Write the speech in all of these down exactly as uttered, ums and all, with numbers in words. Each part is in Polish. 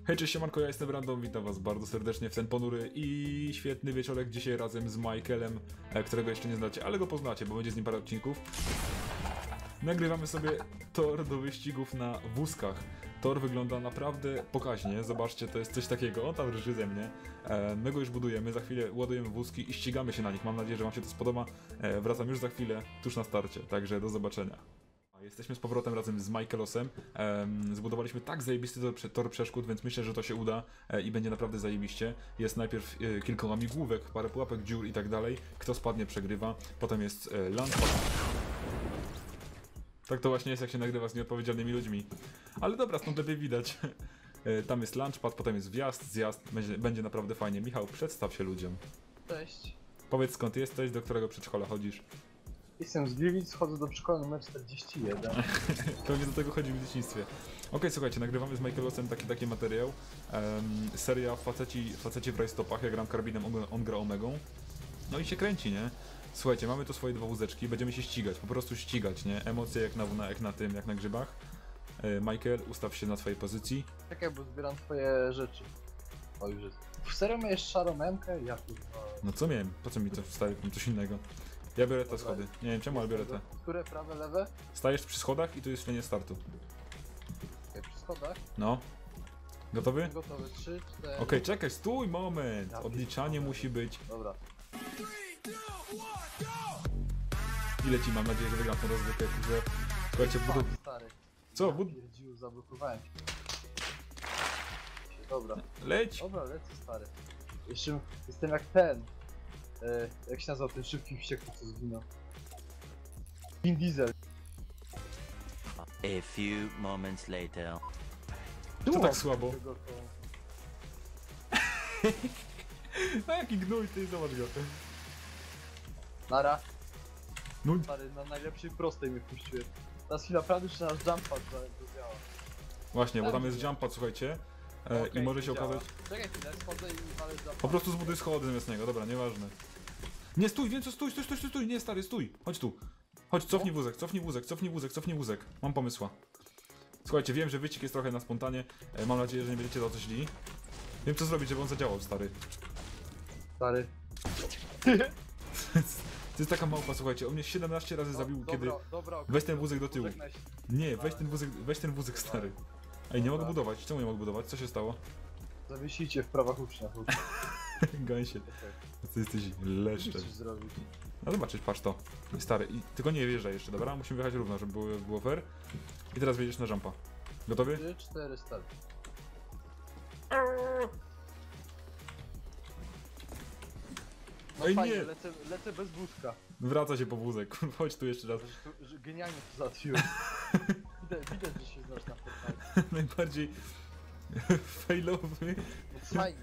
Hej, cześć, siemanko, ja jestem Random, witam was bardzo serdecznie w ten ponury i świetny wieczorek dzisiaj razem z Michaelem, którego jeszcze nie znacie, ale go poznacie, bo będzie z nim parę odcinków. Nagrywamy sobie tor do wyścigów na wózkach. Tor wygląda naprawdę pokaźnie, zobaczcie, to jest coś takiego, on tam drży ze mnie. E, my go już budujemy, za chwilę ładujemy wózki i ścigamy się na nich, mam nadzieję, że wam się to spodoba. E, wracam już za chwilę, tuż na starcie, także do zobaczenia. Jesteśmy z powrotem razem z Michaelosem. Um, zbudowaliśmy tak zajebisty tor, tor przeszkód, więc myślę, że to się uda e, i będzie naprawdę zajebiście. Jest najpierw e, kilka łamigłówek, parę pułapek, dziur i tak dalej. Kto spadnie, przegrywa. Potem jest e, launchpad. Tak to właśnie jest, jak się nagrywa z nieodpowiedzialnymi ludźmi. Ale dobra, stąd lepiej widać. E, tam jest launchpad, potem jest wjazd, zjazd. Będzie, będzie naprawdę fajnie. Michał, przedstaw się ludziom. Cześć. Powiedz, skąd jesteś, do którego przedszkola chodzisz. Jestem z Gliwic, chodzę do szkoły numer czterdzieści jeden. Pewnie do tego chodzi w dzieciństwie. Okej, okay, słuchajcie, nagrywamy z Michaelosem taki, taki materiał. Um, seria faceci, faceci w rajstopach, ja gram karbinem, on, on gra omegą. No i się kręci, nie? Słuchajcie, mamy tu swoje dwa wózeczki, będziemy się ścigać, po prostu ścigać, nie? Emocje jak na, na, jak na tym, jak na grzybach. E, Michael, ustaw się na swojej pozycji. Czekaj, bo zbieram twoje rzeczy. O, już jest. W serio miałeś szarą memkę? Ja tu... No co miałem? Po co mi to wstawić? Mam coś innego. Ja biorę te schody. Nie wiem czemu, ale biorę te. Które? Prawe, lewe? Stajesz przy schodach i tu jest linia startu. Okej, przy schodach. No. Gotowy? Gotowy, trzy, cztery... Okej, okay, czekaj, stój, moment! Ja Odliczanie musi być. Dobra. I leci, mam nadzieję, że wygram tą rozgrywkę, że... Słuchajcie, budu... Stary. Co? Ja Bud... pierdziu, zablokowałem się. Dobra. Leć! Dobra, lecę, stary. Jeszcze jestem jak ten. E, jak się nazywał ten szybki wściekły, co zginął? Vin Diesel. A few moments later. Co tak słabo? Tego, to... A jaki gnój, ty, zobacz go. Nara. No Stary, na najlepszej prostej mnie puściłem. Teraz chwila prawdy, czy nasz jumppad to działa. właśnie, bo tam jest jumppad, słuchajcie. E, Okej, I może się to działa. okazać... Czekaj chwilę, schodzę i walę jumppad. Po prostu zbuduj schody zamiast niego, dobra, nieważne. Nie, stój, wiem co, stój, stój, stój, stój, stój, nie stary, stój. Chodź tu. Chodź, cofnij wózek, cofnij wózek, cofnij wózek, cofnij wózek. Mam pomysła. Słuchajcie, wiem, że wyścig jest trochę na spontanie. E, mam nadzieję, że nie będziecie za to źli. Wiem co zrobić, żeby on zadziałał, stary. Stary. To jest taka małpa, słuchajcie, on mnie siedemnaście razy zabił, dobra, kiedy... Dobra, okay. Weź ten wózek do tyłu. Wózek na... Nie, weź ten wózek, weź ten wózek, stary. Ej, nie mogę budować, czemu nie mogę budować? Co się stało? Zawiesicie w prawach ucznia. Gęsie. Ty jesteś leszczem. Musisz zrobić. No zobaczysz, patrz to. Stary, i tylko nie wjeżdżaj jeszcze, dobra? Musimy wjechać równo, żeby było, było fair. I teraz wjedziesz na jumpa. Gotowy? trzy, cztery, start. No Ej, fajnie, nie! Lecę, lecę bez wózka. Wraca się po wózek, chodź tu jeszcze raz. Że, że genialnie to załatwiłem. Widać, widać, że się znasz na Fortnite. Najbardziej failowy. No fajnie.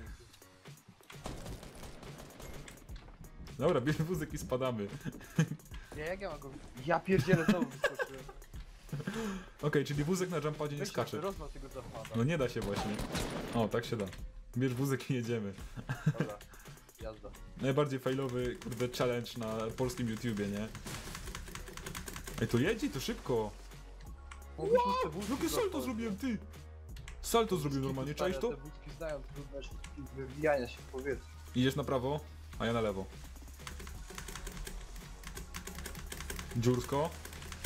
Dobra, bierz wózek i spadamy. Nie, jak ja mam go... Ja pierdzielę, znowu wyskoczyłem. Okej, okay, czyli wózek na jumpadzie nie Weź skacze. rozwal tego zapada. No nie da się właśnie. O, tak się da. Bierz wózek i jedziemy. Dobra, jazda. Najbardziej failowy, kurde, challenge na polskim YouTubie, nie? Ej, to jedzie, to szybko! Mógłbyś mi te wózki Jakie salto zostawić. zrobiłem, ty! Salto zrobiłem normalnie, Stare, czaisz to? Te wózki znają trudność wywijania się w powietrzu. Idziesz na prawo, a ja na lewo. Dziursko.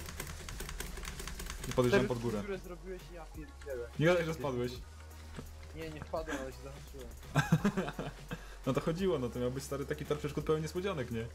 I podjeżdżam pod górę. które zrobiłeś, ja pierdzielę. Nie gadaj, że spadłeś. Nie, nie wpadłem, ale się zahaczyłem. No to chodziło, no to miał być stary taki tor przeszkód pełen niespodzianek, nie?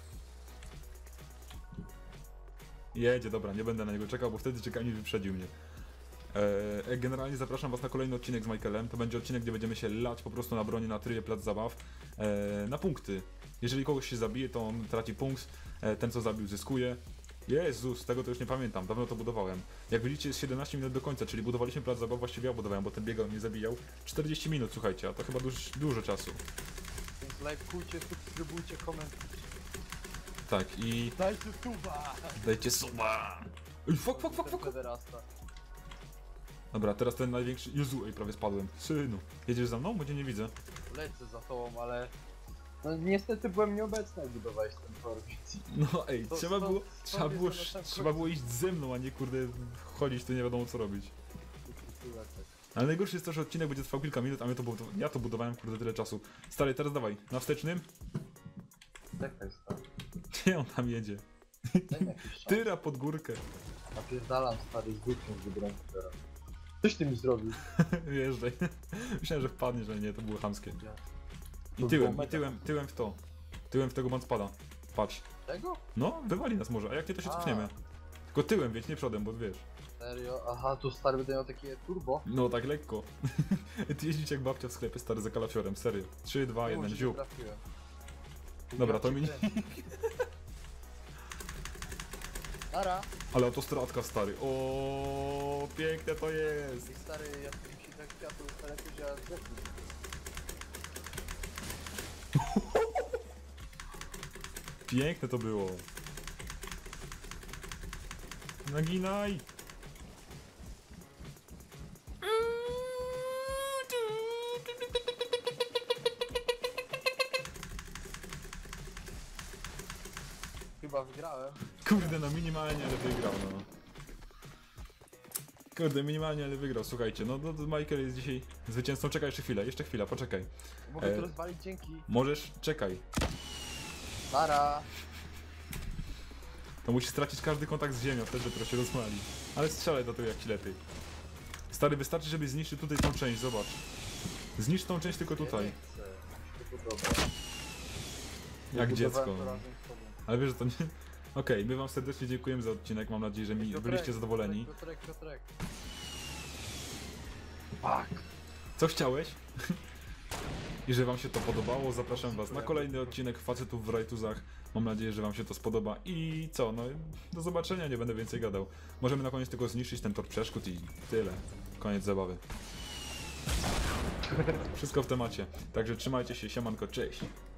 Jedzie, dobra, nie będę na niego czekał, bo wtedy czekanie wyprzedził mnie. Eee, generalnie zapraszam was na kolejny odcinek z Michaelem. To będzie odcinek, gdzie będziemy się lać po prostu na broni na tryje plac zabaw. Eee, na punkty. Jeżeli kogoś się zabije, to on traci punkt. Eee, ten co zabił zyskuje. Jezus, tego to już nie pamiętam, dawno to budowałem. Jak widzicie jest siedemnaście minut do końca, czyli budowaliśmy plac zabaw, właściwie ja budowałem, bo ten biegał mnie zabijał. czterdzieści minut, słuchajcie, a to chyba duż, dużo czasu. Więc lajkujcie, subskrybujcie, komentujcie. Tak, i Dajcie suba! dajcie suba! Ej, fuck, fuck, fuck, fuck! Federasta. Dobra, teraz ten największy... Jezu, ej, prawie spadłem. Synu, jedziesz za mną? Bo cię nie widzę. Lecę za tobą, ale... No niestety byłem nieobecny, jak budowałeś ten tor, więc... No ej, To trzeba stąd- było, stąd trzeba jest było, to na samym trzeba końcu. było iść ze mną, a nie kurde chodzić tu nie wiadomo co robić. Lecę. Ale najgorszy jest to, że odcinek będzie trwał kilka minut, a my to bud- ja to budowałem kurde tyle czasu. Stary, teraz dawaj, na wstecznym. Czekaj, stary. Gdzie on tam jedzie? Daj mi jakiś czas. Tyra pod górkę. Napierdalam, stary, z dupką z wybrałem teraz. Coś ty mi zrobił. Wjeżdżaj. Myślałem, że wpadnie, że nie, to było chamskie. Ja. I To tyłem, było i mega. tyłem, tyłem w to. Tyłem w tego mountspada. Patrz. Tego? No, wywali nas może, a jak nie to się A. cofniemy. Tylko tyłem, wiecie, nie przodem, bo wiesz. Serio? Aha, tu stary będę miał takie turbo. No tak lekko. Ty jeździć jak babcia w sklepie stary za kalafiorem, serio. trzy, dwa, jeden, Kurczę, ziup. trafiłem. Dobra, to Ja mi cię kręcę. Nara. Ale autostratka stary. O, piękne to jest. I stary, ja tu mi się tak kwiatu stary, jakoś ja zdechnę. Piękne to było. Naginaj. Chyba wygrałem. Kurde, no minimalnie, ale wygrał, no. Kurde, minimalnie, ale wygrał, słuchajcie, no, no to Michael jest dzisiaj zwycięzcą. Czekaj jeszcze chwilę, jeszcze chwila, poczekaj. Mogę E. to rozwalić, dzięki. Możesz, czekaj. Nara. To musisz stracić każdy kontakt z ziemią, wtedy dopiero się rozwali. Ale strzelaj do tego jak ci lepiej. Stary, wystarczy, żebyś zniszczył tutaj tą część, zobacz. Zniszcz tą część tylko Ja tutaj. nie chcę. Tylko dobra. Jak Budowałem dziecko. to razem z tobą. Ale wiesz, że to nie... Okej, my wam serdecznie dziękujemy za odcinek, mam nadzieję, że mi Piotrek, byliście zadowoleni. Piotrek, Piotrek, Piotrek. Fuck. Co chciałeś? Jeżeli wam się to podobało, zapraszam was na kolejny odcinek Facetów w Rajtuzach. Mam nadzieję, że wam się to spodoba i co, no do zobaczenia, nie będę więcej gadał. Możemy na koniec tylko zniszczyć ten tor przeszkód i tyle. Koniec zabawy. Wszystko w temacie. Także trzymajcie się, siemanko, cześć.